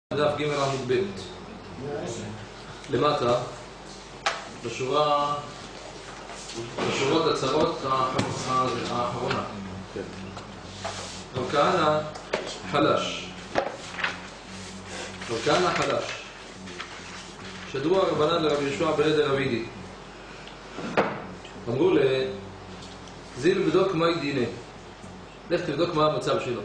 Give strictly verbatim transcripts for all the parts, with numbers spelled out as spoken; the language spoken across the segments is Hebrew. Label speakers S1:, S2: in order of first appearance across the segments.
S1: דף ג' עמוד ב' למטה בשורה בשורות הצרות האחרונה רב כהנא חלש רב כהנא חלש שדרו הרבנן לרב יהושע בן דרבידי אמרו לזיל בדוק מהי דיני לך תבדוק מה המצב שלו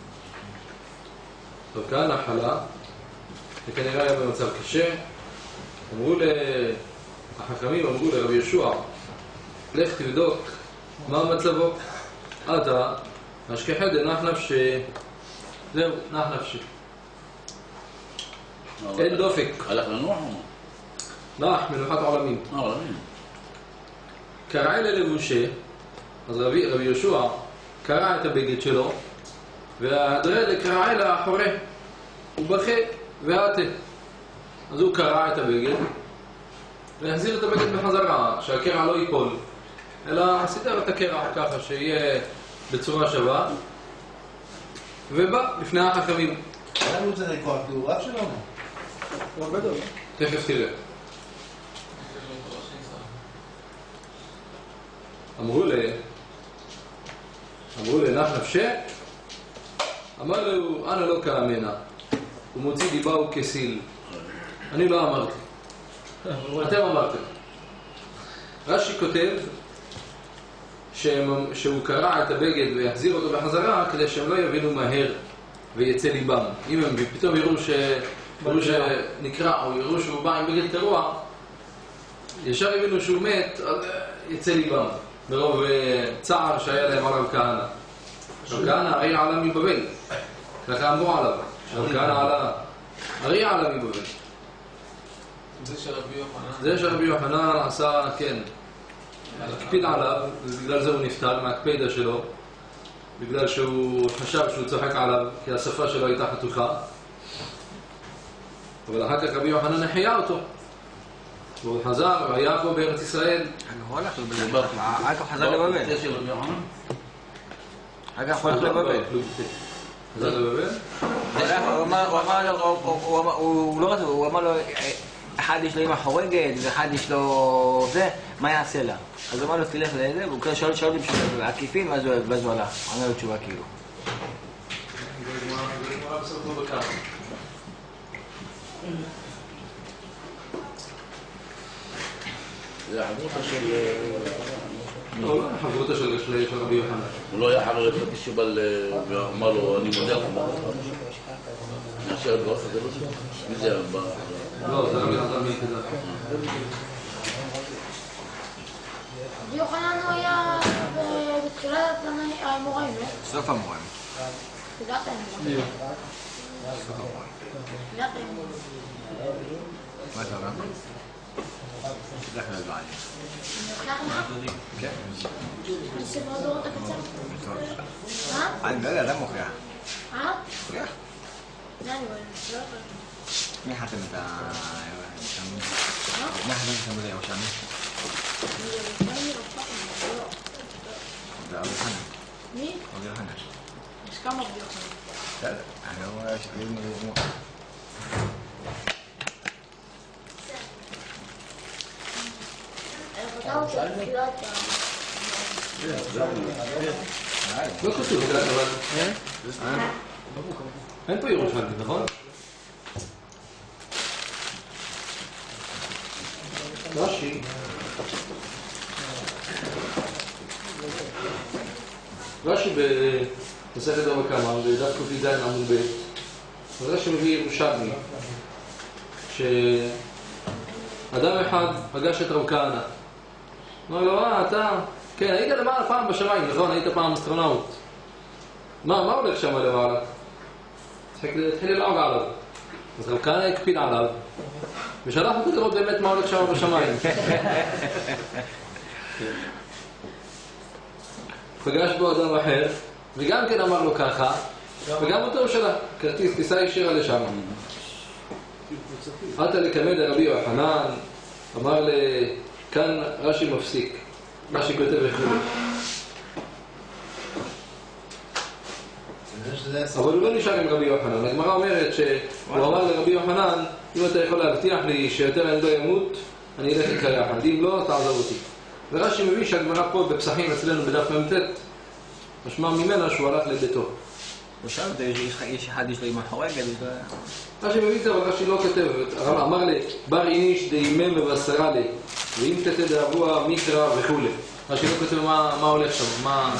S1: רב כהנא חלה וכנראה היה במצב קשה. אמרו לחכמים, אמרו לרב יהושע לך תבדוק מה מצבו אתה השכחה דנח נפשי זהו, נח נפשי אין דופק
S2: הלך לנוח?
S1: נח, מנוחת עולמים קרע ללבושה אז רב יהושע קרע את הבגד שלו והדרד קרע לאחורי הוא בכה ועתה אז הוא קרע את הבגד והחזיר את הבגד בחזרה שהקרע לא ייפול אלא סידר את הקרע ככה שיהיה בצורה שווה ובא לפני החכמים
S3: למה הוא צריך לקרוא? כי הוא רב שלנו
S1: הוא הרבה דוד תכף תראה אמרו לי אמרו לי נח נפשי אמר לו אנה לא כאמנה הוא מוציא דיבה וכסיל אני לא אמרתי אתם אמרתם רש"י כותב שהוא קרע את הבגד ויחזיר אותו בחזרה כדי שהם לא יבינו מהר ויצא ליבם אם הם פתאום יראו שנקרע או יראו שהוא בא עם בגד קרוע ישר יבינו שהוא מת אז יצא ליבם ברוב צער שהיה להם על רב כהנא רב כהנא הרי עלה מבבל ככה אמרו עליו רב כהנא עלה הרי עלה מבבל
S4: זה של רבי יוחנן
S1: זה של רבי יוחנן עשה, כן הקפיד עליו ובגלל זה הוא נפטר מהקפידה שלו בגלל שהוא חשב שהוא צוחק עליו כי השפה שלו הייתה חתוכה אבל אחר כך רבי יוחנן החיה אותו והוא חזר והיה פה בארץ ישראל
S5: הוא הלך לבבל אגב חזר לבבל אגב הוא הלך לבבל
S1: חזר לבבל?
S5: הוא אמר לו אחד יש לו אמא חורגת ואחד יש לו זה מה יעשה לה אז הוא אמר לו תלך לזה והוא כזה שואל שואל בשביל עקיפין ואז הוא הלך ענה לו תשובה כאילו
S2: זה החברותה של...
S1: לא, החברותה של רבי יוחנן
S2: הוא לא היה חבר לפני שבא ואמר לו אני מודה לך נעשה הדבר הזה לא זה? מי זה הבא?
S1: לא, זה רבי יוחנן מי כזה
S6: רבי יוחנן הוא היה בתחילת האמוראים, לא?
S5: סוף האמוראים
S6: תחילת האמוראים
S5: סוף האמוראים
S6: תחילת האמוראים
S5: מה אתה אומר? תדלך לדבר עליהם
S6: אני אוכלח לך?
S5: כן
S6: אני ספר דורות הקצר מה?
S5: אני לא יודע, אדם מוכיח
S6: אה?
S5: מוכיח?
S6: זה אני רואה, לא יכול
S5: מי חתם את ה... מי חתם את המודל הירושלמי? זה רבי יוחנן
S6: מי?
S5: רבי יוחנן
S6: יש כמה רבי יוחנן
S5: בסדר, אני לא רואה שתגיד מי
S1: לא כתוב, אבל... אין פה ירושלמי, נכון? רש"י רש"י במסכת בבא קמא בדף ק"ז עמוד ב' רש"י מביא ירושלמי שאדם אחד פגש את רב כהנא אמר לו, אה, אתה... כן, היית למעלה פעם בשמיים, נכון? היית פעם אסטרונאוט מה, מה הולך שם למעלה? התחיל ללעוג עליו אז רב כהנא הקפיד עליו ושלח אותו לראות באמת מה הולך שם בשמיים פגש בו אדם אחר וגם כן אמר לו ככה וגם אותו הוא שלח כרטיס טיסה ישירה לשם עתה לקמא דרבי יוחנן אמר כאן רש"י מפסיק רש"י כותב וכו'
S3: זה שזה עשר.
S1: אבל הוא לא נשאר עם רבי יוחנן. הגמרא אומרת שהוא אמר לרבי יוחנן, אם אתה יכול להבטיח לי שיותר אני לא ימות, אני אלך איתך יחד. אם לא, תעזוב אותי. ורש"י מביא שהגמרא פה בפסחים אצלנו בדף מ"ט, משמע ממנה שהוא הלך לביתו.
S5: הוא שאל אותו, יש אחד יש לו אמא חורגת,
S1: רש"י מביא את זה, אבל רש"י לא כותב. אמר לי, בר איניש דאימם מבשרה לי, ואם תתא דאבוה מקרא וכו'. רש"י לא כותב מה הולך שם, מה...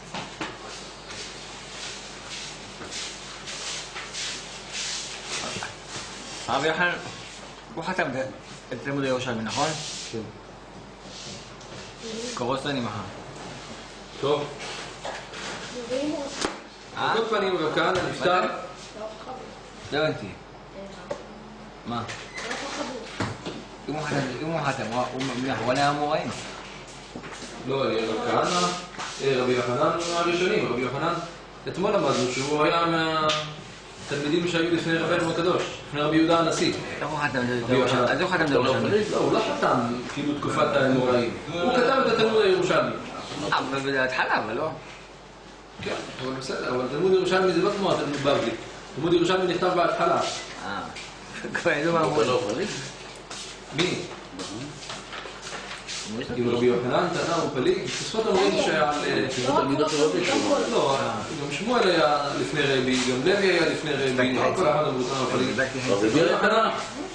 S5: רבי יוחנן, הוא חתם את תלמוד הירושלמי, נכון?
S1: כן.
S5: קורוס לא נמחה.
S1: טוב. על כל פנים רב כהנא נפטר.
S5: לא הבנתי. מה? אם הוא חתם, הוא עלה המוראים.
S1: לא, רב כהנא, רבי יוחנן הראשונים, רבי יוחנן, אתמול למדנו שהוא היה מהתלמידים שהיו לפני רבנו הקדוש, לפני רבי יהודה הנשיא.
S5: איך הוא חתם את הירושלמי? אז הוא חתם את הירושלמי?
S1: לא, הוא לא חתם כאילו תקופת האמוראים. הוא כתב את התלמוד הירושלמי.
S5: אבל בהתחלה, אבל לא.
S1: כן, אבל בסדר, אבל תלמוד ירושלמי זה לא כמו התלמוד בבלי. תלמוד ירושלמי נכתב בהתחלה.
S5: אה, כבר ידעו מה אמרו.
S1: מי? עם רבי יוחנן, תנא ופליג, בשפת אומרים שעל... לא, גם שמואל היה לפני רבי, גם לוי היה לפני רבי, לא כל אחד אמרו תנא ופליג. רבי יוחנן,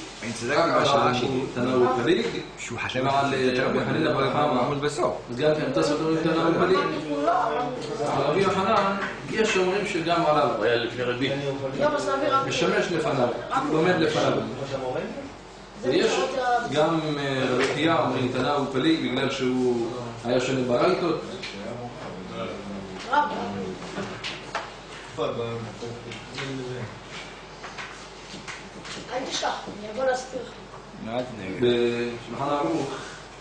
S1: תנא ופליג, ועל רבי חנינא בר חמא, אז גם כן תעשות אומרים תנא ופליג. רבי יוחנן, יש שאומרים שגם עליו.
S2: הוא היה לפני רבי.
S1: משמש לפניו, לומד לפניו. ויש גם רבי חייא אומרים תנא ופליג בגלל שהוא היה שונה ברייתות.
S6: אל תשכח, אני אבוא להסביר לך.
S1: בשולחן ערוך,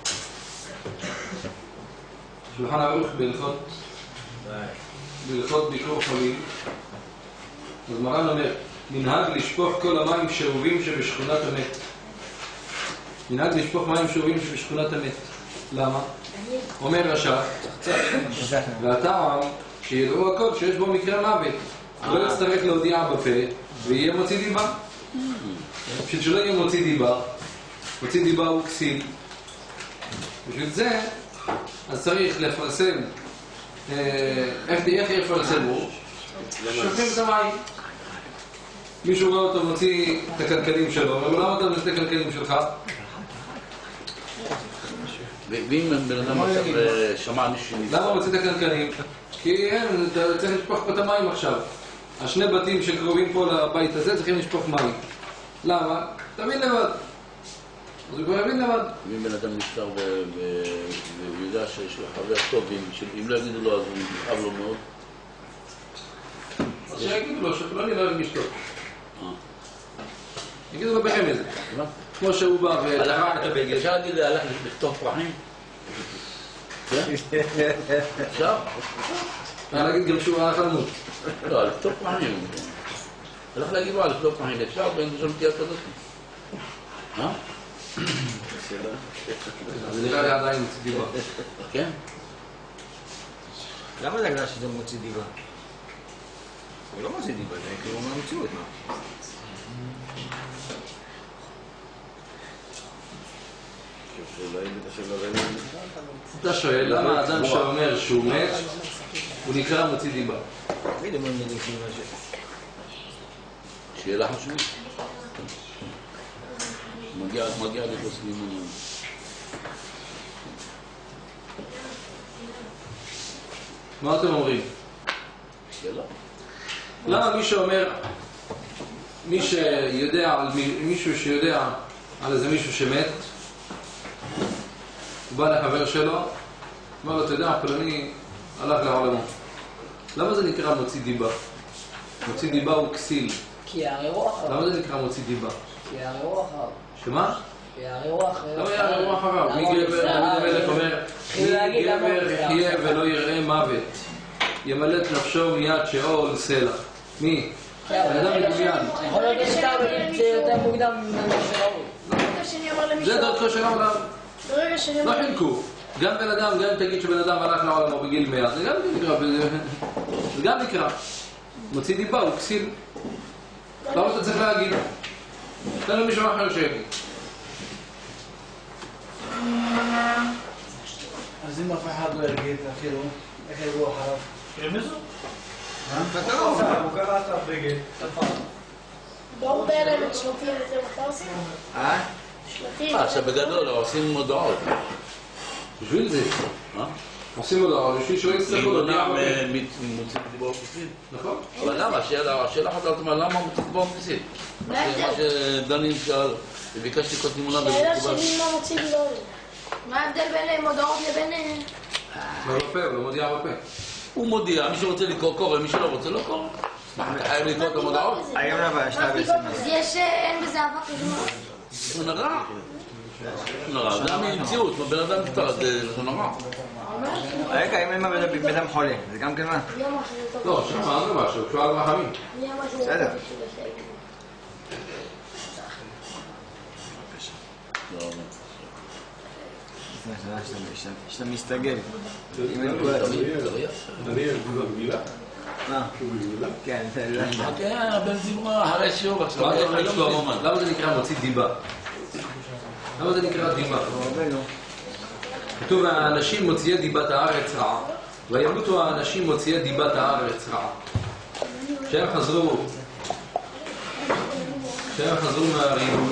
S1: שולחן ערוך בהלכות בהלכות ביקור חולים, אז מרן אומר, מנהג לשפוך כל המים שאובים שבשכונת המת. מנהג לשפוך מים שאובים שבשכונת המת. למה? אומר רש"י, והטעם שידעו הכל שיש בו מקרה מוות. לא יצטרך להודיע בפה ויהיה מוציא דיבה. בשביל שלא יהיה מוציא דיבה, מוציא דיבה הוא כסיל. בשביל זה, אז צריך לפרסם, איך יפרסם הוא? שופכים את המים. מישהו רואה אותו מוציא את הקלקלים שלו, אבל למה אתה מוציא את הקלקלים שלך?
S2: ואם בן אדם עכשיו שמע מישהו...
S1: למה הוא מוציא את הקלקלים? כי אין, אתה צריך לשפוך פה את המים עכשיו. השני בתים שקרובים פה לבית הזה צריכים לשפוך מים. למה? תבין לבד. אז הוא כבר יבין לבד.
S2: אם בן אדם נפטר והוא יודע שיש לו חבר טוב, אם לא יגידו לו אז הוא יכאב לו מאוד.
S1: אז שיגידו לו שפלוני לא ירגיש טוב. יגידו לו ברמז. כמו שהוא בא ותרע את הבגד.
S2: אפשר להגיד, הלך לכתוב פרחים? כן? אפשר?
S1: אפשר להגיד גם שהוא הלך למות.
S2: לא, לכתוב פרחים. הלך להגיד לו, לכתוב פרחים. אפשר בין שם תהיה כזאת. אה?
S1: זה נראה לי עדיין מוציא דיבה.
S2: כן?
S5: למה זה הגדרה שזה מוציא דיבה? הוא לא מוציא דיבה, זה כאילו מהמציאות, מה?
S1: אתה שואל למה האדם שאומר שהוא מת הוא נקרא מוציא דיבה?
S5: תגיד אם אני נקרא משהו.
S2: שאלה חשובה. מגיע לפוסלים.
S1: מה אתם אומרים?
S2: שאלה.
S1: למה מי שאומר, מי שיודע על מישהו שיודע על איזה מישהו שמת, הוא בא לחבר שלו, אומר לו, אתה יודע, פלוני הלך לעולמו. למה זה נקרא מוציא דיבה? מוציא דיבה הוא כסיל.
S7: כי הרי רוח הרב.
S1: למה זה נקרא מוציא דיבה?
S7: כי הרי רוח הרב.
S1: שמה?
S7: כי הרי רוח הרב.
S1: למה יראה רוח הרב? מי גבר, דוד המלך אומר, מי גבר יחיה ולא יראה מוות, ימלט נפשו מיד שאול סלע. מי? בן אדם מדומיין.
S7: יכול להיות שסתם זה יותר מוקדם ממה שראוי.
S6: ברגע שאני אמר למישהו...
S1: זה דרכו של העולם.
S6: ברגע שאני
S1: לא
S6: אמר...
S1: חילקו. גם בן אדם, גם אם תגיד שבן אדם הלך לעולמו בגיל מאה, זה גם נקרא, זה גם נקרא. מוציא דיבה, הוא כסיל. למה אתה צריך להגיד? תן לו מישהו אחר שיגיד.
S3: אז אם אף אחד לא יגיד, אפילו, איך יבואו אחריו?
S4: רמזו?
S3: הוא קרא את הבגד, ספר.
S6: באו בהלם את שלטים וזה מה עושים?
S5: אה?
S6: שלטים.
S2: אה, שבגדול עושים מודעות.
S1: בשביל זה.
S2: אה?
S1: עושים הודעה, בשביל שלא יצטרכו
S2: להימנע
S1: להודיע בפה.
S2: ממוציא דיבור בסיסית.
S1: נכון?
S2: אבל למה? השאלה השאלה אחת אומרת, למה מוציא דיבור בסיסית?
S6: מה
S2: מה
S6: ההבדל?
S2: שדני שאל, וביקשתי כל תמונה
S6: שאלה
S2: וקיבלתי.
S6: שלי מה מוציא לא יודע. מה ההבדל בין מודעות לבין...
S1: לא בפה, הוא לא מודיע בפה.
S2: הוא מודיע, מי שרוצה לקרוא קורא, מי שלא רוצה לא קורא. אתה חייב לקרוא את המודעות?
S5: היום לבא, יש לה בעצם.
S6: אז יש... אין בזה אבק כזאת.
S2: זה נורא. נורא, זה המציאות, בן אדם נפטר, זה נורא.
S5: רגע, אם אין בן אדם חולה, זה גם כן מה?
S6: יום אחרי טוב.
S1: לא, שם אמרנו משהו, קשור על רחמים.
S6: יום אחרי
S5: בסדר. שאתה מסתגל. אם אין כל עצמי. מה? כן, זה לא.
S2: כן, הבן דיברה אחרי שיעור עכשיו.
S1: מה אתה אומר שלמה? למה זה נקרא מוציא דיבה? למה זה נקרא דיבה? כתוב האנשים מוציאי דיבת הארץ רעה, וימותו האנשים מוציאי דיבת הארץ רעה. כשהם חזרו, כשהם חזרו מהריבוי,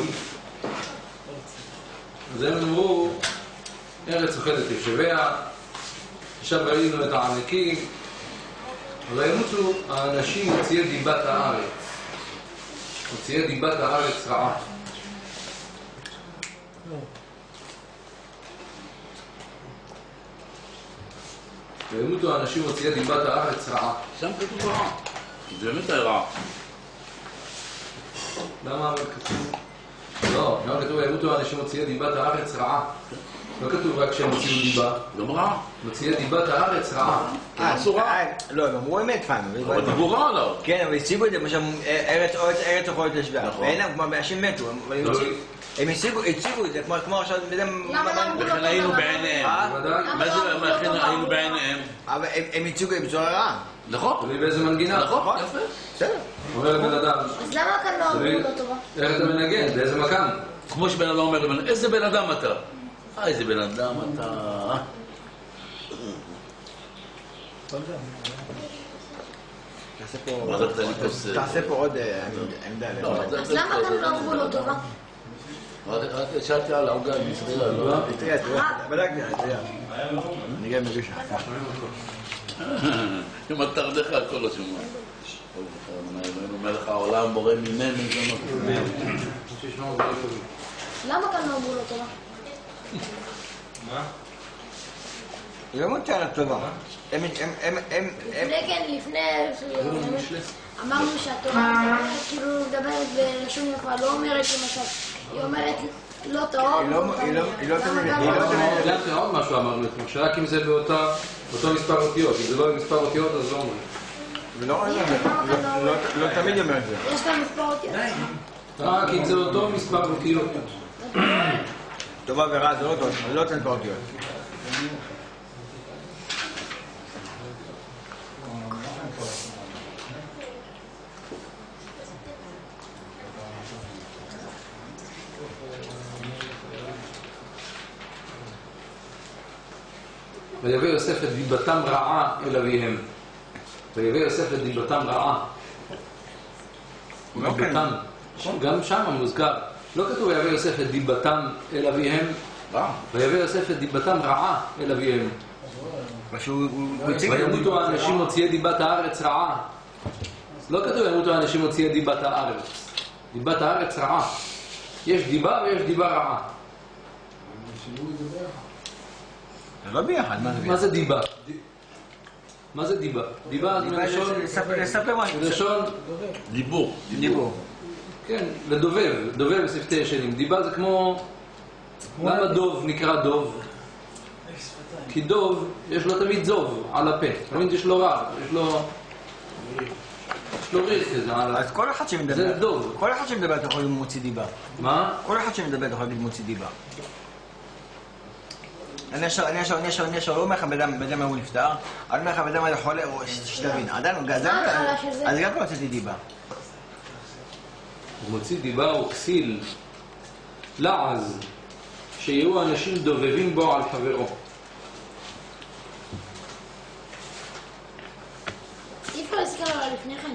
S1: אז הם אמרו, ארץ אוכלת יושביה, עכשיו ראינו את העמקים, וימותו האנשים מוציאי דיבת הארץ, מוציאי דיבת הארץ רעה. וימותו האנשים מוציאי דיבת הארץ רעה.
S2: שם כתוב רעה. זה באמת היה רעה.
S1: למה אבל כתוב? לא, למה כתוב וימותו האנשים מוציאי דיבת הארץ רעה? לא כתוב רק שהם הוציאו דיבה.
S2: גם רעה.
S1: מוציאי דיבת הארץ רעה.
S5: אה, לא, הם אמרו אמת פעם.
S2: אבל דיבור רע עליו.
S5: כן, אבל הציגו את זה, למשל, ארץ אוכלת יושביה. ואין, כמו אנשים מתו. הם הציגו את זה, כמו עכשיו,
S6: למה לא אמרו לו
S2: לכן היינו
S6: דבר?
S2: בעיניהם.
S1: בוודאי.
S2: מה זה, לכן היינו בעיניהם.
S5: אבל הם הציגו את זה בצורה רעה.
S2: נכון.
S1: תלוי באיזה מנגינה.
S2: נכון, יפה.
S5: בסדר.
S1: אומר לבן אדם,
S6: אז למה כאן לא אמרו לו טובה?
S1: איך אתה מנגן? באיזה מקם?
S2: כמו שבן אדם אומר לבן, איזה בן אדם אתה? אה, איזה בן אדם אתה?
S5: תעשה פה...
S2: מה זה כזה לכוס?
S5: תעשה פה עוד עמדה.
S6: אז למה כאן לא אמרו לו טובה?
S2: שאלתי על העוגה, אני מסתכל עליו.
S5: תראה, תראה, בדקתי, תראה. אני גם מרגיש.
S2: אם אתה תרדך על כל השומע. אומר לך, העולם בורא ממנו.
S6: למה כאן לא אמרו לו טובה?
S3: מה?
S5: היא לא מותרת טובה. הם... הם... הם... הם...
S6: לפני כן, לפני... אמרנו שהתורה כאילו מדברת בלשון יפה, לא אומרת למשל, היא אומרת לא טוב.
S5: היא לא תמיד...
S1: זה עוד משהו אמרנו אתמול, שרק אם זה באותו מספר אותיות, אם זה לא מספר אותיות אז לא אומרים.
S5: לא תמיד אומרת זה.
S6: יש כאן מספר אותיות.
S1: רק אם זה אותו מספר אותיות.
S5: טובה ורע זה לא טוב, זה לא תן פרטיות.
S1: ויבא יוסף את דיבתם רעה אל אביהם. ויבא יוסף את דיבתם רעה. דיבתם. גם שם מוזכר. לא כתוב ויבא יוסף את דיבתם אל אביהם. ויבא יוסף את דיבתם רעה אל אביהם. וימותו האנשים מוציאי דיבת הארץ רעה. לא כתוב ימותו האנשים מוציאי דיבת הארץ. דיבת הארץ רעה. יש דיבה ויש דיבה רעה.
S5: זה לא ביחד, מה זה ביחד?
S1: מה זה דיבה? מה זה דיבה? דיבה זה מלשון...
S5: לספר משהו.
S1: מלשון...
S2: דיבור.
S5: דיבור.
S1: כן, לדובב, דובב בשפתי ישנים. דיבה זה כמו... למה דוב נקרא דוב? כי דוב, יש לו תמיד זוב על הפה. תמיד יש לו רע, יש לו... יש לו ריח כזה על הפה.
S5: אז כל אחד שמדבר...
S1: זה דוב.
S5: כל אחד שמדבר אתה יכול להגיד מוציא דיבה.
S1: מה?
S5: כל אחד שמדבר אתה יכול להגיד מוציא דיבה. אני עכשיו, אני עכשיו, אני עכשיו, אני עכשיו, לא אומר לך בדם, בדם הוא נפטר, אני אומר לך בדם היה חולה, שתבין, עדיין הוא גזל, אז גם לא הוצאתי דיבה.
S1: הוא מוציא דיבה או כסיל, לעז, שיהיו אנשים דובבים בו על חברו.
S6: אי אפשר להזכיר עליו לפני כן.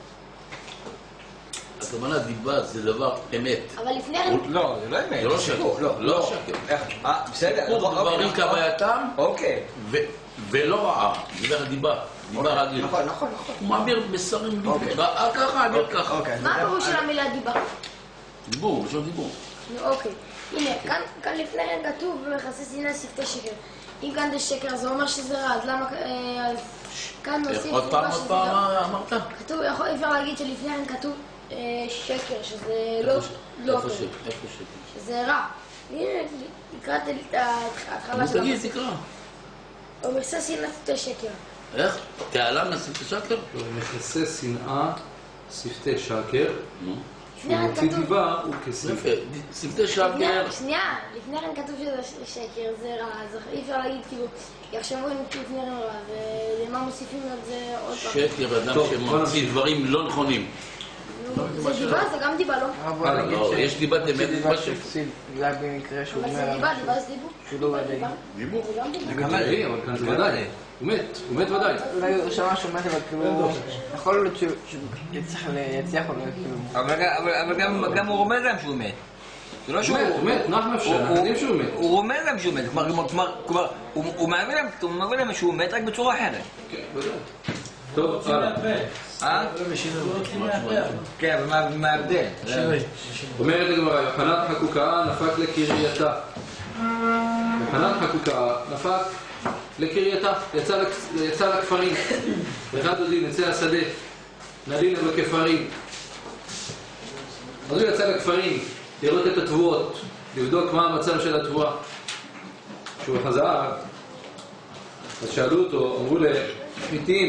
S2: הכוונה דיבה זה דבר אמת.
S6: אבל לפני כן...
S5: לא, זה לא אמת.
S2: זה לא שקר. לא שקר.
S5: אה, בסדר.
S2: סיפור דברים כהווייתם,
S5: אוקיי.
S2: ולא רעה. דיבר דיבה. דיבה רגיל.
S5: נכון, נכון, נכון.
S2: הוא מעביר מסרים בדיוק. ככה, מעביר ככה.
S6: מה הפירוש של המילה דיבה?
S2: דיבור, ראשון דיבור.
S6: אוקיי. הנה, כאן לפני כן כתוב במכסי שנאה שפתי שקר. אם כאן זה שקר, זה אומר שזה רע, אז למה... כאן נוסיף...
S2: עוד פעם, עוד פעם אמרת?
S6: כתוב, אפשר להגיד שלפני כן כתוב שקר, שזה לא טוב.
S2: איפה שקר?
S6: שזה רע. הנה, הקראתי את ההתחלה של...
S2: תגיד, תקרא.
S6: במכסי שנאה שפתי שקר.
S2: איך? תעלם לשפתי שקר?
S1: מכסה שנאה, שפתי שקר,
S2: נו.
S1: הוא מוציא דיבה, הוא כסיל.
S2: יפה, שפתי שקר.
S6: שנייה, לפני כן כתוב שזה שקר, זה רע, אז אי אפשר להגיד כאילו, יחשבו אם לפני כן רע, ולמה מוסיפים על זה עוד פעם.
S2: שקר, אדם שמוציא דברים לא נכונים.
S6: זה דיבה, זה גם דיבה, לא?
S2: יש דיבת אמת משהו.
S5: זה במקרה שהוא
S6: אבל
S5: אומר...
S6: זה דיבה, דיבה זה דיבור.
S5: שהוא לא ודאי.
S2: דיבור.
S6: זה גם דיבה.
S1: זה גם ודאי, אבל כאן זה ודאי. הוא מת, הוא מת ודאי.
S5: אולי הוא שמע שהוא מת, אבל כאילו... יכול להיות שהוא יצליח או לא, כאילו... אבל גם הוא רומז להם שהוא מת. זה לא שהוא...
S1: הוא מת, נח נפשה, אנחנו יודעים שהוא מת.
S5: הוא רומז להם שהוא מת, כלומר, הוא מעביר להם שהוא מת רק בצורה אחרת.
S1: כן, ודאי. טוב, הלאה.
S5: אה? כן, אבל מה ההבדל?
S1: אומרת הגמרא, יוחנן חקוקה נפק לקרייתה. יוחנן חקוקה נפק לקרייתה, יצא לכפרים. אחד דודין יצא לשדה, נדין בכפרים. אז הוא יצא לכפרים, לראות את התבואות, לבדוק מה המצב של התבואה. כשהוא חזר, אז שאלו אותו, אמרו לחיטים,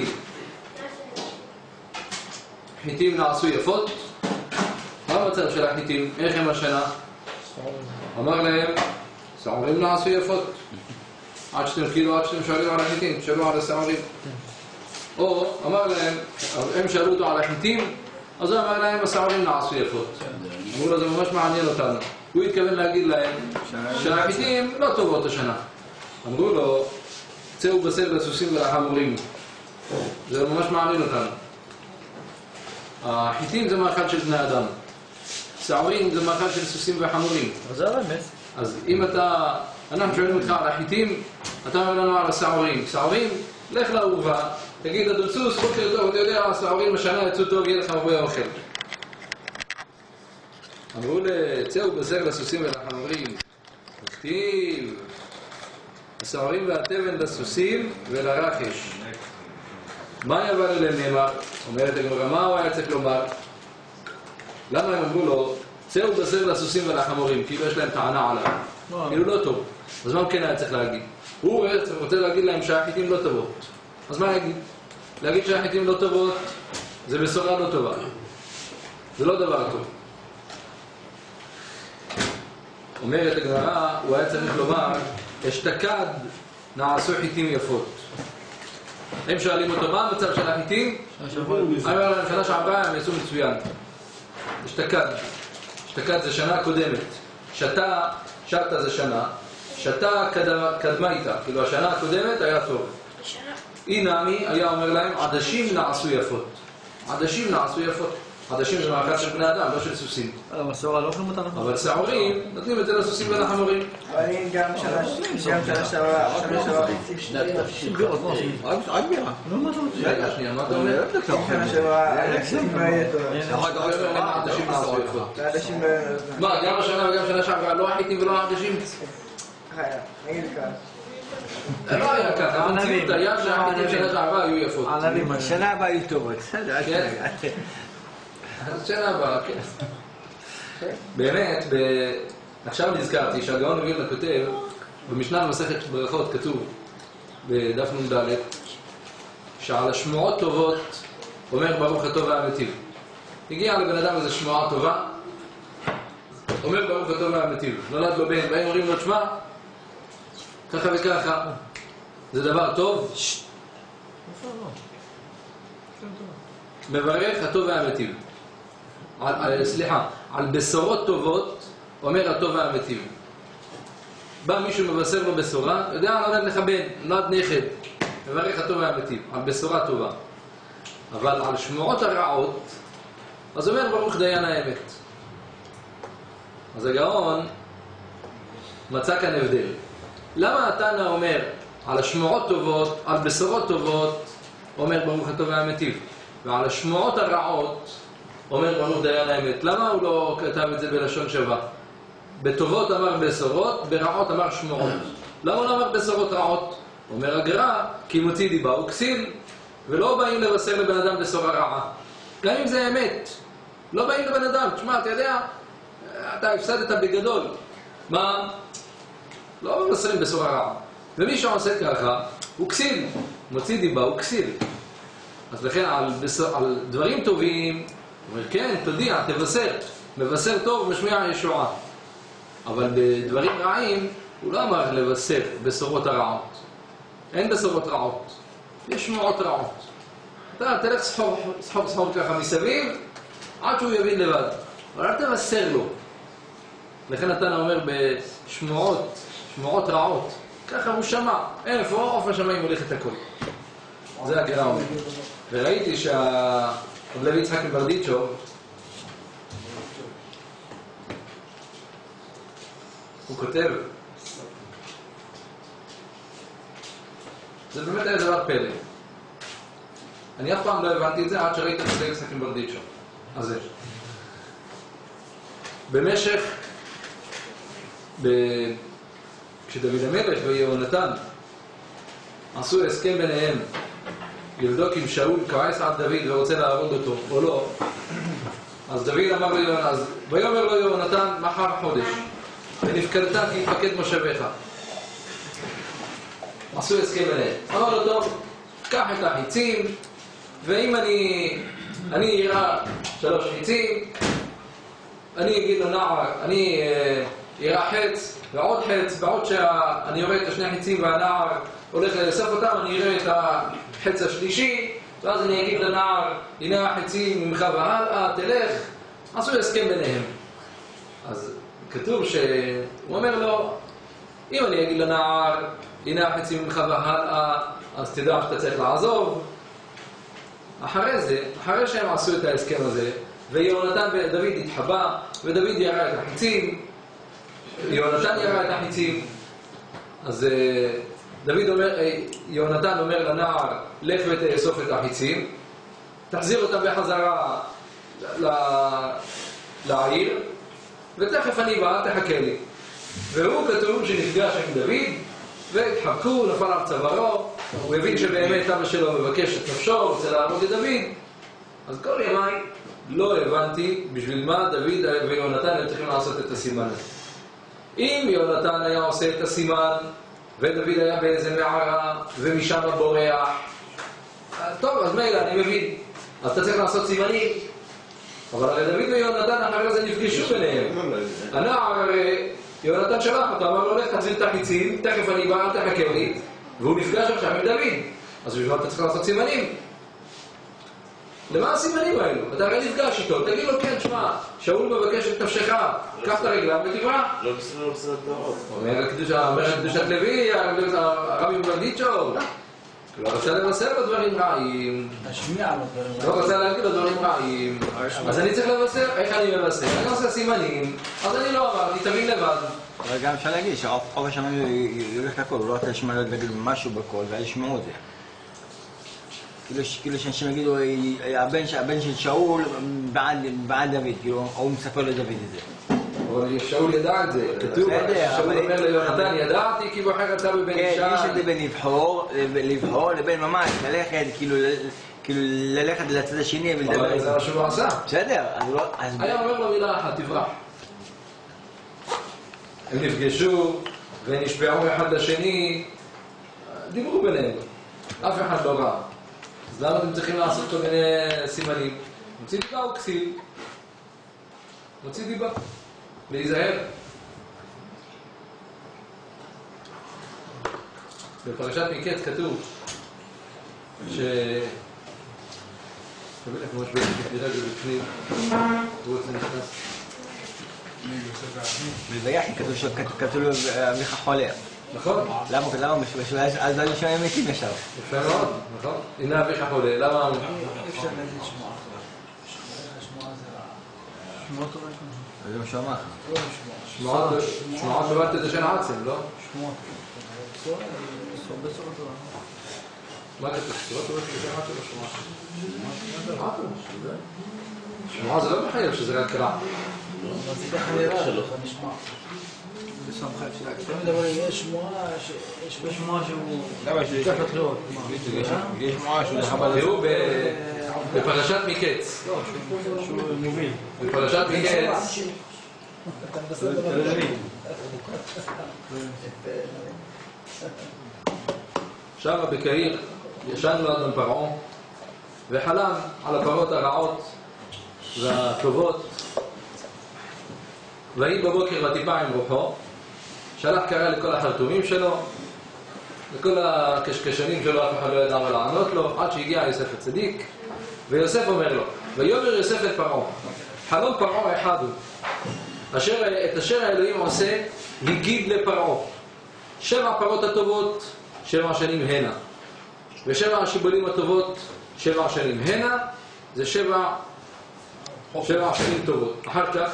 S1: חיטים נעשו יפות? מה המצב של החיטים? איך הם השנה? אמר להם, שעורים נעשו יפות. עד שאתם כאילו, עד שאתם שואלים על החיטים, שאלו על השעורים. או אמר להם, הם שאלו אותו על החיטים, אז הוא אמר להם, השעורים נעשו יפות. אמרו לו, זה ממש מעניין אותנו. הוא התכוון להגיד להם שהחיטים לא טובות השנה. אמרו לו, צאו בשר לסוסים ולחמורים. זה ממש מעניין אותנו. החיטים זה מאכל של בני אדם. שעורים זה מאכל של סוסים וחמורים.
S5: אז זה הרמז.
S1: אז אם אתה, אנחנו שואלים אותך על החיטים, אתה אומר לנו על השעורים. שעורים, לך לאורווה, תגיד אדון סוס, בוקר טוב, אתה יודע, השעורים השנה יצאו טוב, יהיה לך הרבה אוכל. אמרו לצאו בשר לסוסים ולחמורים. כתיב, השעורים והתבן לסוסים ולרחש. מה יבוא אליהם נאמר? אומרת הגמרא, מה הוא היה צריך לומר? למה הם אמרו לו, צאו בשר לסוסים ולחמורים, כאילו יש להם טענה עליו. כאילו לא טוב. אז מה הוא כן היה צריך להגיד? הוא רוצה להגיד להם שהחיטים לא טובות. אז מה להגיד? להגיד שהחיטים לא טובות, זה בשורה לא טובה. זה לא דבר טוב. אומרת הגמרא, הוא היה צריך לומר, אשתקד נעשו חיטים יפות. הם שואלים אותו, מה המצב של החיטים? אמר להם, שנה שעברה הם יעשו מצוין. אשתקד. אשתקד זה שנה קודמת. שתה, שתה זה שנה. שתה קדמה איתה. כאילו השנה הקודמת היה טוב. אי נעמי היה אומר להם, עדשים נעשו יפות. עדשים נעשו יפות. עדשים זה מאכל של בני אדם, לא של סוסים.
S5: המסורה לא אוכלים אותה נכון.
S1: אבל שעורים, נותנים את זה לסוסים ולחמורים.
S5: אבל גם שנה שעברה, שנה שעברה.
S2: שנת תפשיל.
S5: רק בירה.
S1: רגע, שנייה, מה אתה אומר?
S5: שנה שעברה, עדשים לא יהיה טוב.
S1: עדשים נעשו יפות.
S5: עדשים לא יהיה טוב.
S1: מה, גם השנה וגם שנה שעברה, לא החיטים ולא העדשים?
S5: נגיד כאן.
S1: זה לא היה ככה, המציאות היה שהחיטים שנה שעברה היו יפות.
S5: שנה הבאה יהיו טובות. בסדר,
S1: אז שנה הבאה, כן. באמת, עכשיו נזכרתי שהגאון מווילנה כותב, במשנה במסכת ברכות כתוב, בדף נ"ד, שעל השמועות טובות אומר ברוך הטוב והמיטיב. הגיע לבן אדם איזו שמועה טובה, אומר ברוך הטוב והמיטיב. נולד לו בן, באים אומרים לו, תשמע, ככה וככה, זה דבר טוב? מברך הטוב והמיטיב. על, על, סליחה, על בשורות טובות אומר הטוב והמיטיב. בא מישהו מבשר לו בשורה, יודע, נולד לך בן, נולד נכד, מברך הטוב והמיטיב, על בשורה טובה. אבל על שמועות הרעות, אז אומר ברוך דיין האמת. אז הגאון מצא כאן הבדל. למה התנא אומר על השמועות טובות, על בשורות טובות, אומר ברוך הטוב והמיטיב, ועל השמועות הרעות אומר ברוך דיין האמת? למה הוא לא כתב את זה בלשון שווה? בטובות אמר בשורות, ברעות אמר שמועות. למה הוא לא אמר בשורות רעות? אומר הגר"א, כי מוציא דיבה הוא כסיל, ולא באים לבשר לבן אדם בשורה רעה. גם אם זה אמת, לא באים לבן אדם, תשמע, אתה יודע, אתה הפסדת בגדול. מה? לא מבשרים בשורה רעה. ומי שעושה ככה, הוא כסיל, מוציא דיבה הוא כסיל. אז לכן על, בסור, על דברים טובים, הוא אומר, כן, תודיע, תבשר. מבשר טוב משמיע ישועה. אבל בדברים רעים, הוא לא אמר לבשר בשורות הרעות. אין בשורות רעות. יש שמועות רעות. אתה תלך סחור, סחור, סחור ככה מסביב, עד שהוא יבין לבד. אבל אל תבשר לו. לכן התנא אומר בשמועות, שמועות רעות. ככה הוא שמע. איפה? עוף השמיים הולך את הכל. זה הגר"א אומר. וראיתי שהרב לוי יצחק מברדיצ'וב, הוא כותב, זה באמת היה דבר פלא. אני אף פעם לא הבנתי את זה עד שראיתי את זה יצחק מברדיצ'וב. אז זה. במשך, ב... כשדוד המלך ויהונתן עשו הסכם ביניהם לבדוק אם שאול כועס על דוד ורוצה להרוג אותו או לא, אז דוד אמר לו יהונתן, אז ויאמר לו יהונתן, מחר חודש ונפקדת כי יפקד מושבך. עשו הסכם ביניהם. אמר לו, טוב, קח את החיצים, ואם אני אני אירה שלוש חיצים, אני אגיד לו נער, אני אירה חץ ועוד חץ, בעוד שאני יורה את השני חיצים והנער הולך לאסוף אותם, אני אראה את החץ השלישי, ואז אני אגיד לנער, הנה החיצים ממך והלאה, תלך. עשו הסכם ביניהם. אז כתוב שהוא אומר לו, אם אני אגיד לנער, הנה החיצים ממך והלאה, אז תדע שאתה צריך לעזוב. אחרי זה, אחרי שהם עשו את ההסכם הזה, ויהונתן ודוד התחבא, ודוד ירה את החיצים, יהונתן ירה את החיצים, אז דוד אומר, יהונתן אומר לנער, לך ותאסוף את החיצים, תחזיר אותם בחזרה לעיר, ותכף אני בא, תחכה לי. והוא כתוב שנפגש עם דוד, והתחבקו, נפל על צווארו, הוא הבין שבאמת אבא שלו מבקש את נפשו, רוצה להרוג את דוד. אז כל ימיי לא הבנתי בשביל מה דוד ויהונתן היו צריכים לעשות את הסימן הזה. אם יהונתן היה עושה את הסימן, ודוד היה באיזה מערה, ומשם בורח, טוב, אז מילא, אני מבין. אז אתה צריך לעשות סימנים. אבל הרי דוד ויהונתן אחרי זה נפגשו ביניהם. הנער הרי, יהונתן שלח אותו, אמר לו, לך תחזיר את החיצים, תכף אני בא, אל תחכה לי, והוא נפגש עכשיו עם דוד. אז בשביל אתה צריך לעשות סימנים. למה הסימנים האלו? אתה הרי נפגש איתו, תגיד לו, כן, שמע, שאול מבקש את נפשך, קח את הרגליו ותברח.
S2: לא בסדר, לא בסדר דעות.
S1: אומר קדושת לוי, הרבי מברדיצ'וב. לא רצה לבשר לו דברים רעים.
S3: תשמיע לו דברים
S1: לא רצה להגיד לו דברים רעים. אז אני צריך לבשר, איך אני מבשר? אני עושה סימנים, אז אני לא אמרתי, תבין לבד.
S5: אבל גם אפשר להגיד שאור השמיים יולך לכל, הוא לא רוצה לשמוע להגיד משהו בכל, ואל ישמעו את זה. כאילו שאנשים יגידו, הבן של שאול בעד דוד, כאילו, הוא מספר לדוד את זה.
S1: אבל שאול ידע את זה, כתוב, שאול אומר ליונתן, ידעתי כי בוחר אתה בבן ישי.
S5: כן, יש את זה בין לבחור, לבחור לבין ממש, ללכת, כאילו, ללכת לצד השני ולדבר.
S1: אבל זה מה שהוא עשה.
S5: בסדר, אז...
S1: היה אומר לו מילה אחת, תברח. הם נפגשו ונשפעו אחד לשני, דיברו ביניהם, אף אחד לא רע. אז למה אתם צריכים לעשות כל מיני סימנים? מוציא דיבה או כסיל? מוציא דיבה. להיזהר. בפרשת מקץ כתוב ש... תבין איך ממש בטח נראה בפנים, הוא רוצה נכנס.
S5: בויחי כתוב לו אביך חולה.
S1: נכון?
S5: למה? למה? אז לא היו שם מתים ישר.
S1: יפה מאוד, נכון? הנה אביך חולה, למה?
S3: אפשר להגיד שמועה. שמועה זה... שמועות טובה יש
S5: זה מה שהוא אמר.
S1: שמועות טובה תדשן עצם, לא?
S3: שמועות. בצורה טובה.
S1: מה כתוב? שמועות טובה תדשן עצם או שמועה? שמועה זה לא מחייב שזה רק רע.
S3: זה ככה נראה שלו. יש שמועה, יש בשמועה שהוא...
S5: למה יש ככה תחירות? יש שמועה שהוא לחבל...
S1: תראו בפרשת מקץ.
S3: שהוא מוביל.
S1: בפרשת מקץ. שרה בקהיר ישן לו אדם פרעה וחלם על הפרות הרעות והטובות. ויהי בבוקר וטיפה עם רוחו, שלח קרא לכל החרטומים שלו, לכל הקשקשנים שלו, אף אחד לא ידע מה לענות לו, עד שהגיע יוסף הצדיק, ויוסף אומר לו, ויאמר יוסף את פרעה, חלום פרעה אחד הוא, אשר, את אשר האלוהים עושה, הגיד לפרעה, שבע הפרות הטובות, שבע שנים הנה, ושבע השיבולים הטובות, שבע שנים הנה, זה שבע, שבע שנים טובות. אחר כך,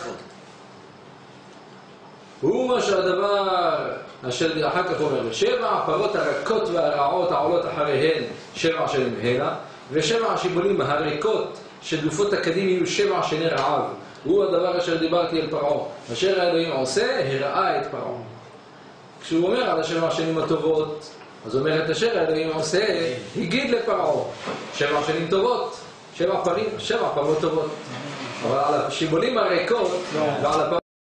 S1: הוא מה שהדבר אשר אחר כך אומר, שבע הפרות הרכות והרעות העולות אחריהן שבע שנים הנה, ושבע השיבולים הריקות שדלופות הקדים יהיו שבע שני רעב. הוא הדבר אשר דיברתי על פרעה, אשר האלוהים עושה, הראה את פרעה. כשהוא אומר על השבע השנים הטובות, אז הוא אומר את אשר האלוהים עושה, הגיד לפרעה, שבע שנים טובות, שבע פרים, שבע פרות טובות. אבל על השיבולים הריקות ועל הפרות